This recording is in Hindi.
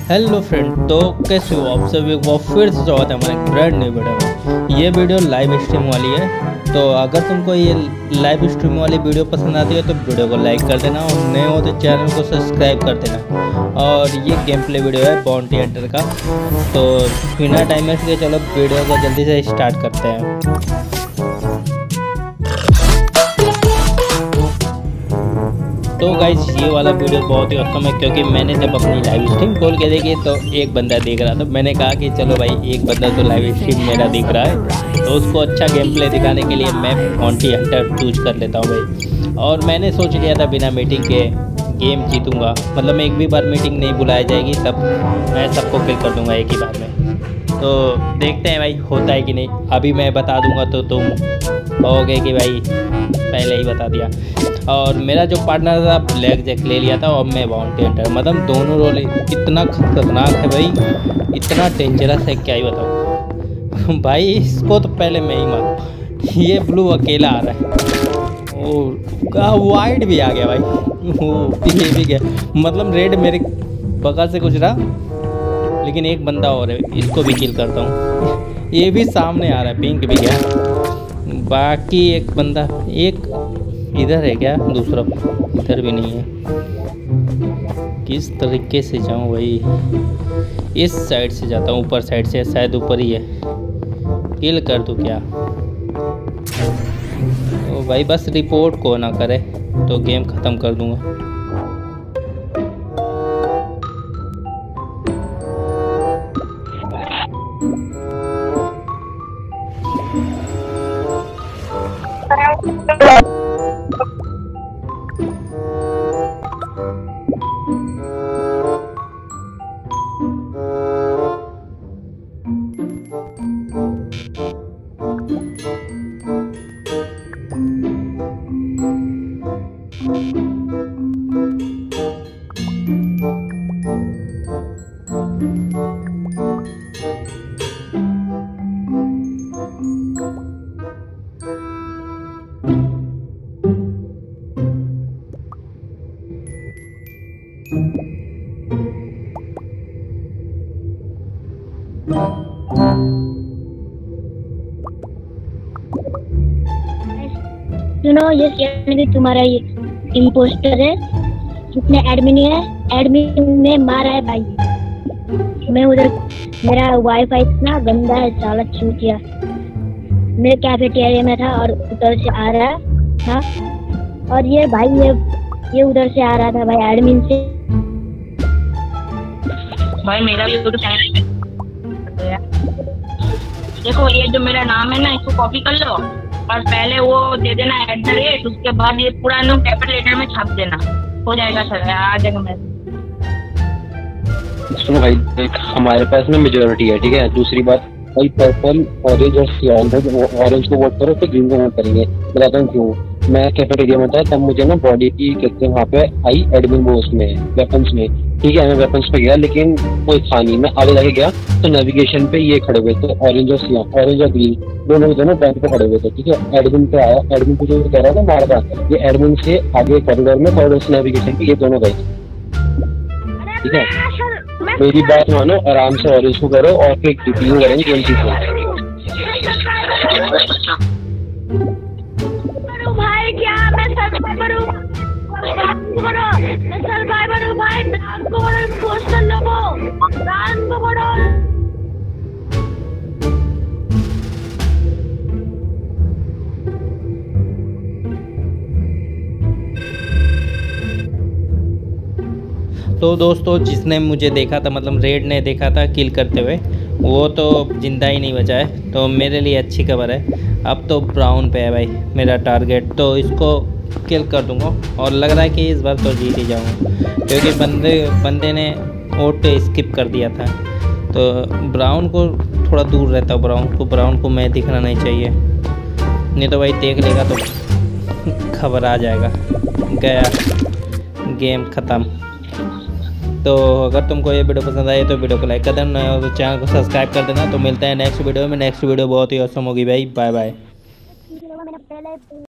हेलो फ्रेंड, तो कैसे हो आप सभी। एक बार फिर से स्वागत है हमारे ब्रांड न्यू वीडियो में। ये वीडियो लाइव स्ट्रीम वाली है, तो अगर तुमको ये लाइव स्ट्रीम वाली वीडियो पसंद आती है तो वीडियो को लाइक कर देना और नए हो तो चैनल को सब्सक्राइब कर देना। और ये गेम प्ले वीडियो है बाउंटी हंटर का। तो बिना टाइम वेस्ट के चलो वीडियो को जल्दी से स्टार्ट करते हैं। तो गाइज ये वाला वीडियो बहुत ही औसम है, क्योंकि मैंने जब अपनी लाइव स्ट्रीम खोल के देखी तो एक बंदा देख रहा था। मैंने कहा कि चलो भाई एक बंदा तो लाइव स्ट्रीम मेरा दिख रहा है, तो उसको अच्छा गेम प्ले दिखाने के लिए मैं बाउंटी हंटर चूज कर लेता हूँ भाई। और मैंने सोच लिया था बिना मीटिंग के गेम जीतूँगा, मतलब एक भी बार मीटिंग नहीं बुलाई जाएगी, तब मैं सबको किल कर दूँगा एक ही बार में। तो देखते हैं भाई होता है कि नहीं। अभी मैं बता दूँगा तो तुम कहोगे कि भाई पहले ही बता दिया। और मेरा जो पार्टनर था ब्लैक जैक ले लिया था और मैं बाउंटी हंटर, मतलब दोनों रोल इतना खतरनाक है भाई, इतना डेंजरस है क्या ही बताऊँ भाई। इसको तो पहले मैं ही मारूँ। ये ब्लू अकेला आ रहा है, ओ वाइट भी आ गया भाई, ये भी गया, मतलब रेड मेरे बगल से गुजरा, लेकिन एक बंदा और है, इसको भी किल करता हूँ। ये भी सामने आ रहा है, पिंक भी गया। बाकी एक बंदा एक इधर है क्या, दूसरा इधर भी नहीं है। किस तरीके से जाऊं भाई, इस साइड से जाता हूं, ऊपर साइड से, शायद ऊपर ही है। किल कर दूं क्या? तो भाई बस रिपोर्ट को ना करे तो गेम ख़त्म कर दूंगा। सुनो, ये भी तुम्हारा ये इम्पोस्टर है, जिसने एडमिन ने मारा है भाई। मैं उधर, मेरा वाईफाई इतना गंदा है साला चूतिया। मैं कैफेटेरिया में था और उधर से आ रहा था, और ये भाई ये उधर से आ रहा था भाई, एडमिन से। भाई मेरा भी यूट्यूब चैनल है, देखो ये जो मेरा नाम है ना, इसको कॉपी कर लो और पहले वो दे देना @ उसके बाद ये पूरा नाम कैपिटल लेटर में छाप देना, हो जाएगा सर, आ जाएगा मैसेज। सुनो भाई, देख हमारे पास में मेजोरिटी है, ठीक है। दूसरी बात भाई, पर्पल, ऑरेंज और सियान है, ऑरेंज को वोट करो तो ग्रीन को वोट करेंगे। बताता हूँ क्यों। मैं कैफेटेरिया में था, तब मुझे ना बॉडी की कहते हैं वहाँ पे आई एडमिन बोस में, वेपन्स में, ठीक है। मैं वेपन्स पे गया, लेकिन कोई था नहीं। मैं आगे जाके गया तो नेविगेशन पे ये खड़े हुए थे, ऑरेंज और सियान, ऑरेंज और ग्रीन दोनों दोनों बैंक पे खड़े हुए थे, ठीक है। एडमिन पे आया, एडमिन पे जो कह रहा था मार रहा था, ये एडमिन से आगे कॉरिडोर में, कॉरिडोर से नेविगेशन पे ये दोनों गए, ठीक है। मेरी बात मानो, आराम से ऑरेंज को करो और फिर टीपीयू करेंगे कौन सी भाई। क्या मैं सर्वाइवर हूँ, मैं सर्वाइवर हूँ भाई। नाम को बड़ो, पोस्टर लोगो, नाम को बड़ो। तो दोस्तों, जिसने मुझे देखा था, मतलब रेड ने देखा था किल करते हुए, वो तो जिंदा ही नहीं बचा है। तो मेरे लिए अच्छी खबर है, अब तो ब्राउन पे है भाई मेरा टारगेट, तो इसको किल कर दूंगा। और लग रहा है कि इस बार तो जीत ही जाऊंगा, क्योंकि बंदे ने वोट स्किप कर दिया था। तो ब्राउन को थोड़ा दूर रहता हूँ, ब्राउन को मैं दिखना नहीं चाहिए, नहीं तो भाई देख लेगा तो खबर आ जाएगा, गया गेम ख़त्म। तो अगर तुमको ये वीडियो पसंद आए तो वीडियो को लाइक कर देना और तो चैनल को सब्सक्राइब कर देना। तो मिलते हैं नेक्स्ट वीडियो में। नेक्स्ट वीडियो बहुत ही औसम होगी भाई। Bye bye.